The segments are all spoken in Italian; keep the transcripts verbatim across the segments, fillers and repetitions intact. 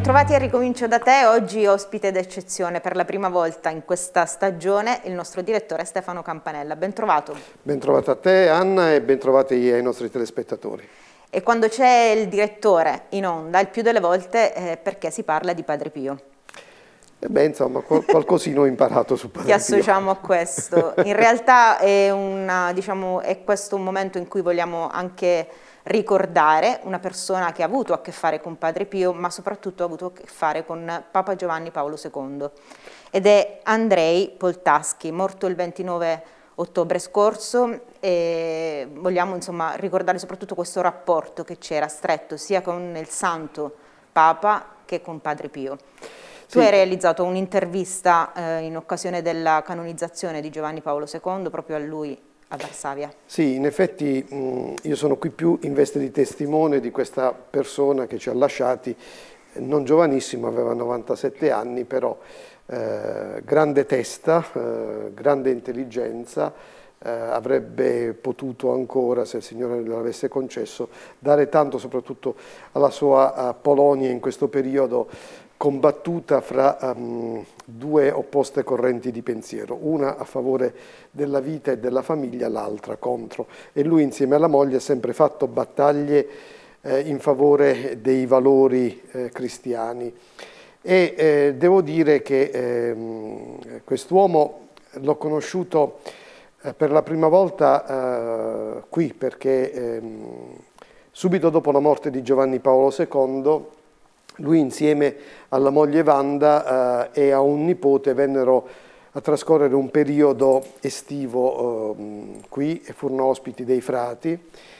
Bentrovati a Ricomincio da te, oggi ospite d'eccezione per la prima volta in questa stagione il nostro direttore Stefano Campanella. Bentrovato. Bentrovata a te Anna e bentrovati ai nostri telespettatori. E quando c'è il direttore in onda, il più delle volte è perché si parla di Padre Pio. E beh, insomma, qual qualcosina ho imparato su Padre Pio. Ti associamo a questo. In realtà è, una, diciamo, è questo un momento in cui vogliamo anche ricordare una persona che ha avuto a che fare con Padre Pio, ma soprattutto ha avuto a che fare con Papa Giovanni Paolo secondo, ed è Andrej Poltaschi, morto il ventinove ottobre scorso, e vogliamo insomma ricordare soprattutto questo rapporto che c'era stretto sia con il Santo Papa che con Padre Pio. Tu Sì. hai realizzato un'intervista eh, in occasione della canonizzazione di Giovanni Paolo secondo proprio a lui a Varsavia. Sì, in effetti mh, io sono qui più in veste di testimone di questa persona che ci ha lasciati, non giovanissimo, aveva novantasette anni, però eh, grande testa, eh, grande intelligenza, eh, avrebbe potuto ancora, se il Signore l'avesse concesso, dare tanto soprattutto alla sua uh, Polonia in questo periodo combattuta fra um, due opposte correnti di pensiero, una a favore della vita e della famiglia, l'altra contro. E lui insieme alla moglie ha sempre fatto battaglie eh, in favore dei valori eh, cristiani. E eh, devo dire che eh, quest'uomo l'ho conosciuto eh, per la prima volta eh, qui, perché eh, subito dopo la morte di Giovanni Paolo secondo, lui insieme alla moglie Wanda eh, e a un nipote vennero a trascorrere un periodo estivo eh, qui e furono ospiti dei frati,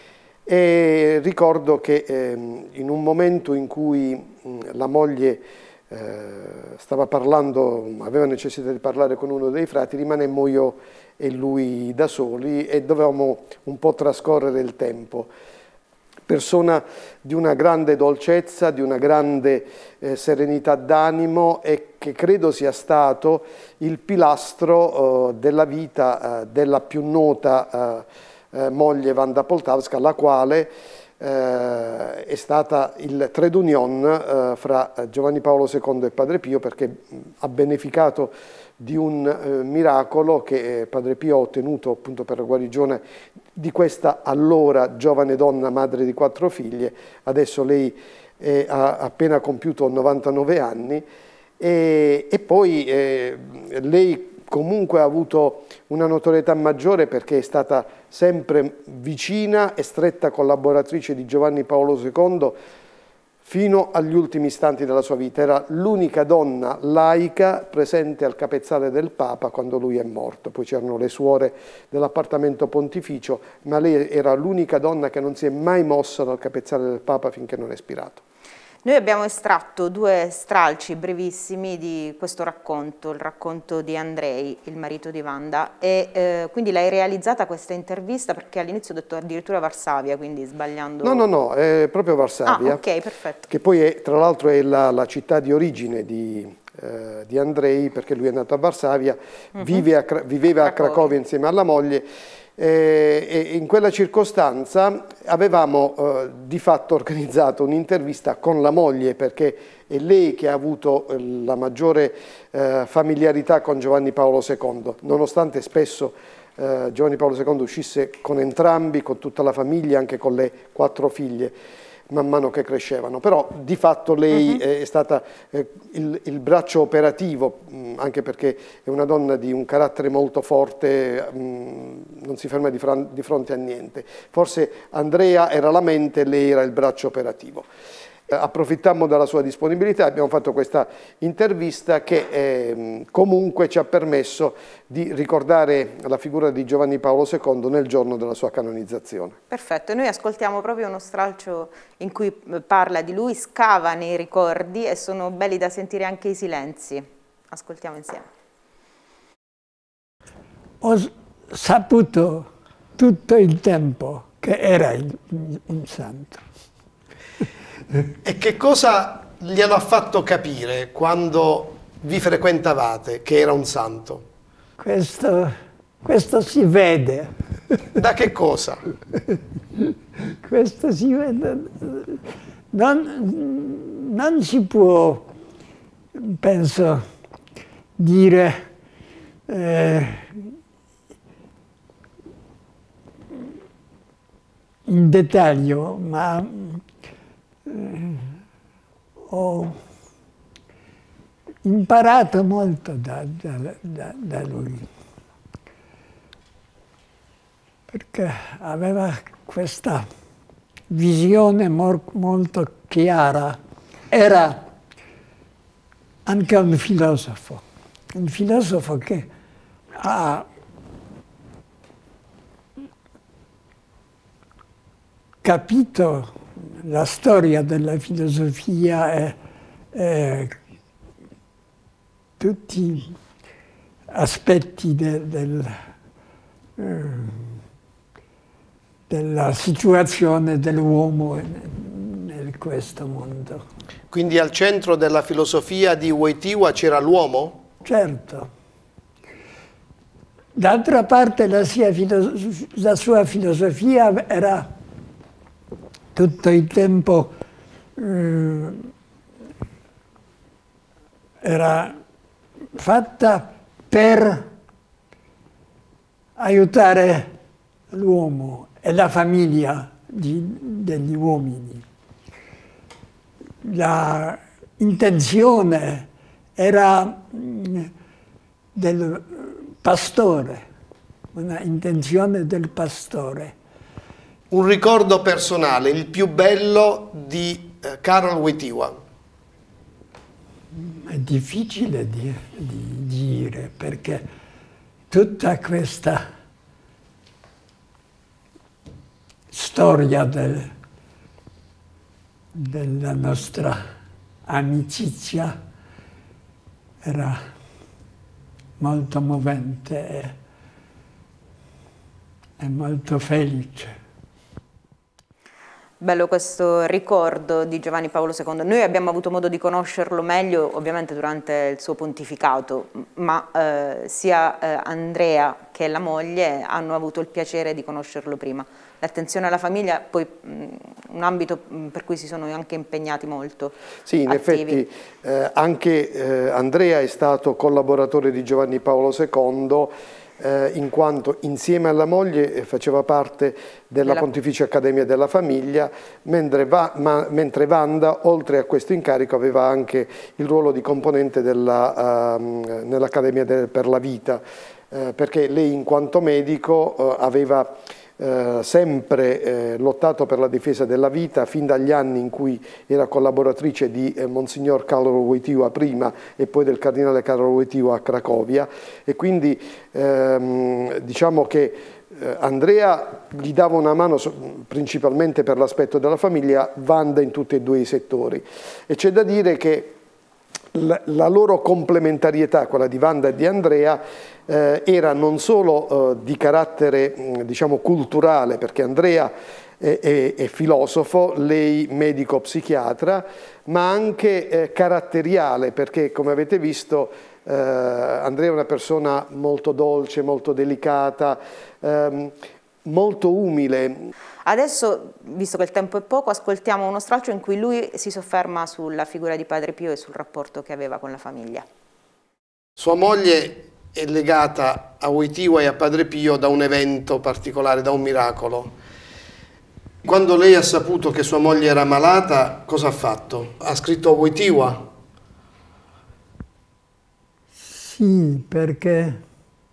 e ricordo che eh, in un momento in cui mh, la moglie eh, stava parlando, aveva necessità di parlare con uno dei frati, rimanemmo io e lui da soli e dovevamo un po' trascorrere il tempo. Persona di una grande dolcezza, di una grande eh, serenità d'animo, e che credo sia stato il pilastro eh, della vita eh, della più nota eh, eh, moglie Wanda Poltavska, la quale eh, è stata il trade union eh, fra Giovanni Paolo secondo e Padre Pio, perché mh, ha beneficato di un eh, miracolo che eh, Padre Pio ha ottenuto appunto per la guarigione di questa allora giovane donna, madre di quattro figlie. Adesso lei eh, ha appena compiuto novantanove anni e, e poi eh, lei comunque ha avuto una notorietà maggiore perché è stata sempre vicina e stretta collaboratrice di Giovanni Paolo secondo fino agli ultimi istanti della sua vita. Era l'unica donna laica presente al capezzale del Papa quando lui è morto. Poi c'erano le suore dell'appartamento pontificio, ma lei era l'unica donna che non si è mai mossa dal capezzale del Papa finché non è spirato. Noi abbiamo estratto due stralci brevissimi di questo racconto, il racconto di Andrej, il marito di Wanda, e eh, quindi l'hai realizzata questa intervista perché all'inizio ho detto addirittura Varsavia, quindi sbagliando... No, no, no, è proprio Varsavia. Ah, ok, perfetto. Che poi è, tra l'altro è la, la città di origine di, eh, di Andrej, perché lui è nato a Varsavia, uh-huh. vive a, viveva a Cracovia insieme alla moglie. Eh, e in quella circostanza avevamo eh, di fatto organizzato un'intervista con la moglie, perché è lei che ha avuto eh, la maggiore eh, familiarità con Giovanni Paolo secondo, nonostante spesso eh, Giovanni Paolo secondo uscisse con entrambi, con tutta la famiglia, anche con le quattro figlie man mano che crescevano, però di fatto lei uh-huh. è stata eh, il, il braccio operativo, mh, anche perché è una donna di un carattere molto forte, mh, non si ferma di, di fronte a niente. Forse Andrea era la mente, lei era il braccio operativo. Approfittammo della sua disponibilità, abbiamo fatto questa intervista che eh, comunque ci ha permesso di ricordare la figura di Giovanni Paolo secondo nel giorno della sua canonizzazione. Perfetto, e noi ascoltiamo proprio uno stralcio in cui parla di lui, scava nei ricordi e sono belli da sentire anche i silenzi. Ascoltiamo insieme. Ho saputo tutto il tempo che era un santo. E che cosa glielo ha fatto capire quando vi frequentavate che era un santo? Questo, questo si vede. Da che cosa? Questo si vede. Non, non si può, penso, dire eh, in dettaglio, ma eh, ho imparato molto da, da, da, da lui, perché aveva questa visione molto chiara. Era anche un filosofo, un filosofo che ha capito la storia della filosofia e, e tutti gli aspetti de, del, eh, della situazione dell'uomo in questo mondo. Quindi al centro della filosofia di Wojtyła c'era l'uomo? Certo. D'altra parte la sua, la sua filosofia era tutto il tempo eh, era fatta per aiutare l'uomo e la famiglia di, degli uomini. La intenzione era del pastore, una intenzione del pastore. Un ricordo personale, il più bello di eh, Karol Wojtyła. È difficile di, di dire, perché tutta questa storia del, della nostra amicizia era molto movente e, e molto felice. Bello questo ricordo di Giovanni Paolo secondo. Noi abbiamo avuto modo di conoscerlo meglio ovviamente durante il suo pontificato, ma eh, sia eh, Andrea che la moglie hanno avuto il piacere di conoscerlo prima. L'attenzione alla famiglia, poi mh, un ambito mh, per cui si sono anche impegnati molto. Sì, in attivi. effetti eh, anche eh, Andrea è stato collaboratore di Giovanni Paolo secondo, Eh, in quanto insieme alla moglie eh, faceva parte della, della Pontificia Accademia della Famiglia, mentre, va, ma, mentre Wanda, oltre a questo incarico, aveva anche il ruolo di componente della, uh, nell'Accademia per la Vita, eh, perché lei in quanto medico uh, aveva Eh, sempre eh, lottato per la difesa della vita fin dagli anni in cui era collaboratrice di eh, Monsignor Karol Wojtyła prima e poi del Cardinale Karol Wojtyła a Cracovia, e quindi ehm, diciamo che eh, Andrea gli dava una mano so, principalmente per l'aspetto della famiglia, Wanda in tutti e due i settori, e c'è da dire che la, la loro complementarietà, quella di Wanda e di Andrea, Eh, era non solo eh, di carattere mh, diciamo culturale, perché Andrea è, è, è filosofo, lei medico psichiatra, ma anche eh, caratteriale, perché come avete visto eh, Andrea è una persona molto dolce, molto delicata, ehm, molto umile. Adesso, visto che il tempo è poco, ascoltiamo uno stralcio in cui lui si sofferma sulla figura di Padre Pio e sul rapporto che aveva con la famiglia. Sua moglie è legata a Wojtyła e a Padre Pio da un evento particolare, da un miracolo. Quando lei ha saputo che sua moglie era malata, cosa ha fatto? Ha scritto a Wojtyła? Sì, perché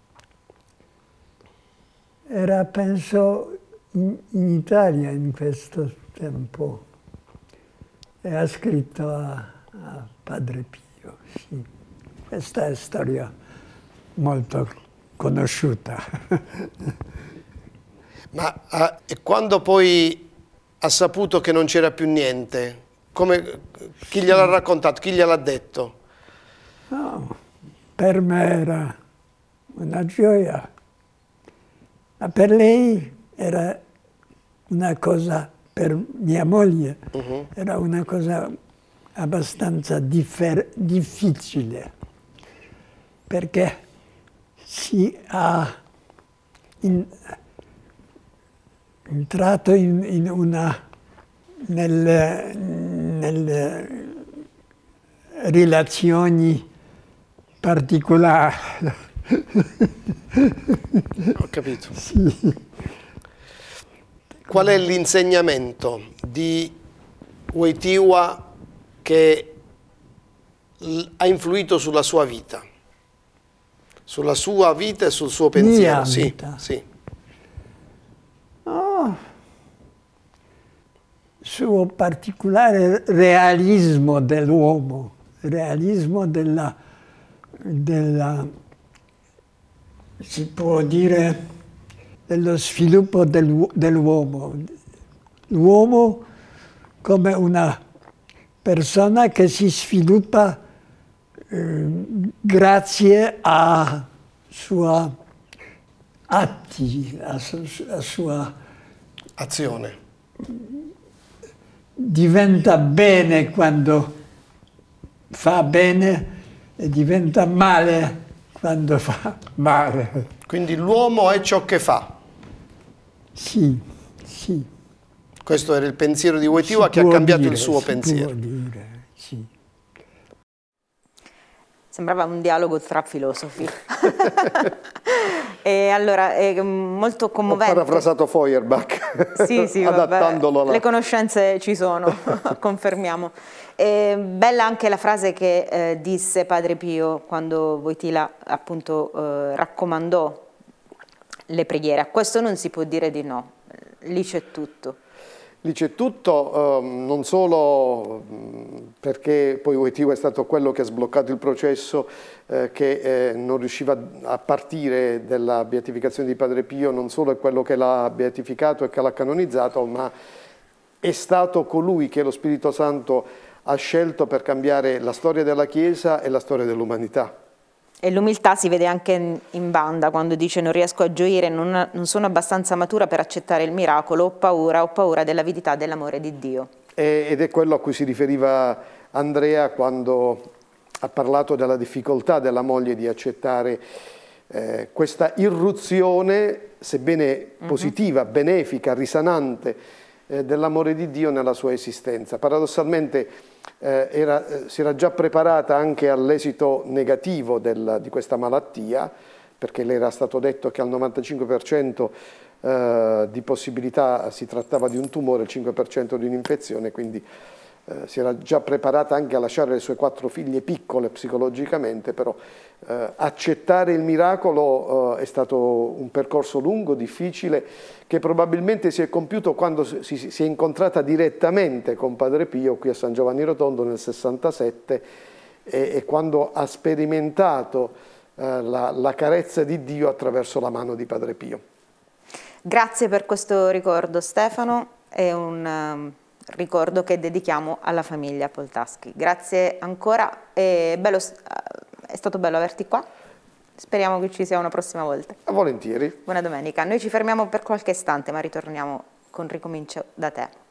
era, penso, in, in Italia in questo tempo e ha scritto a, a Padre Pio. Sì. Questa è storia molto conosciuta. Ma ah, e quando poi ha saputo che non c'era più niente, come, chi gliel'ha raccontato, chi gliel'ha detto? No, per me era una gioia, ma per lei era una cosa, per mia moglie, uh-huh. era una cosa abbastanza difficile, perché si è in, entrato in, in una, nel, nel relazioni particolari. Ho capito. Sì. Qual è l'insegnamento di Wojtyła che ha influito sulla sua vita? Sulla sua vita e sul suo pensiero? Mia Sì, vita. sì. Oh, suo particolare realismo dell'uomo, realismo della, della, si può dire, dello sviluppo dell'uomo. L'uomo come una persona che si sviluppa eh, grazie a suoi atti, a, su, a sua azione. Diventa bene quando fa bene e diventa male quando fa male. Quindi l'uomo è ciò che fa. Sì, sì. Questo era il pensiero di Wojtyła che ha cambiato dire, il suo pensiero. Dire, sì. Sembrava un dialogo tra filosofi. E allora, è molto commovente. Ho parafrasato Feuerbach, sì, sì, adattandolo alla... Le conoscenze ci sono, confermiamo. È bella anche la frase che eh, disse Padre Pio quando Wojtyła appunto eh, raccomandò le preghiere. A questo non si può dire di no, lì c'è tutto. Lì c'è tutto, um, non solo um, perché poi Wojtyła è stato quello che ha sbloccato il processo eh, che eh, non riusciva a partire dalla beatificazione di Padre Pio, non solo è quello che l'ha beatificato e che l'ha canonizzato, ma è stato colui che lo Spirito Santo ha scelto per cambiare la storia della Chiesa e la storia dell'umanità. E l'umiltà si vede anche in Banda quando dice non riesco a gioire, non, non sono abbastanza matura per accettare il miracolo, ho paura, ho paura dell'avidità dell'amore di Dio. E, ed è quello a cui si riferiva Andrea quando ha parlato della difficoltà della moglie di accettare eh, questa irruzione, sebbene positiva, mm-hmm. benefica, risanante, eh, dell'amore di Dio nella sua esistenza. Paradossalmente Eh, era, eh, si era già preparata anche all'esito negativo del, di questa malattia, perché le era stato detto che al novantacinque per cento eh, di possibilità si trattava di un tumore, il cinque per cento di un'infezione, quindi eh, si era già preparata anche a lasciare le sue quattro figlie piccole psicologicamente, però eh, accettare il miracolo eh, è stato un percorso lungo, difficile, che probabilmente si è compiuto quando si, si è incontrata direttamente con Padre Pio qui a San Giovanni Rotondo nel sessantasette e, e quando ha sperimentato eh, la, la carezza di Dio attraverso la mano di Padre Pio. Grazie per questo ricordo Stefano, è un um, ricordo che dedichiamo alla famiglia Poltaschi. Grazie ancora, è, bello, è stato bello averti qua. Speriamo che ci sia una prossima volta. Volentieri. Buona domenica. Noi ci fermiamo per qualche istante, ma ritorniamo con Ricomincio da te.